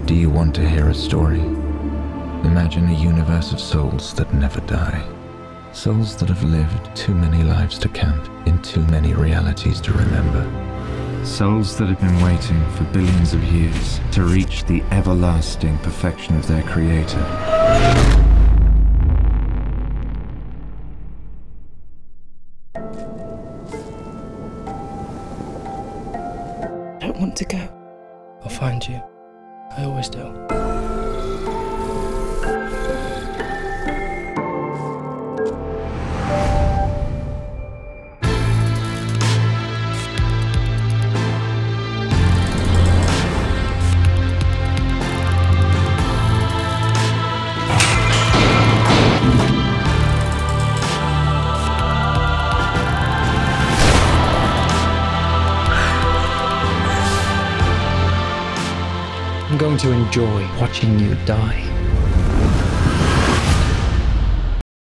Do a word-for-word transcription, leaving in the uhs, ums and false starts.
Do you want to hear a story? Imagine a universe of souls that never die. Souls that have lived too many lives to count, in too many realities to remember. Souls that have been waiting for billions of years to reach the everlasting perfection of their Creator. I don't want to go. I'll find you. I always do. I'm going to enjoy watching you die.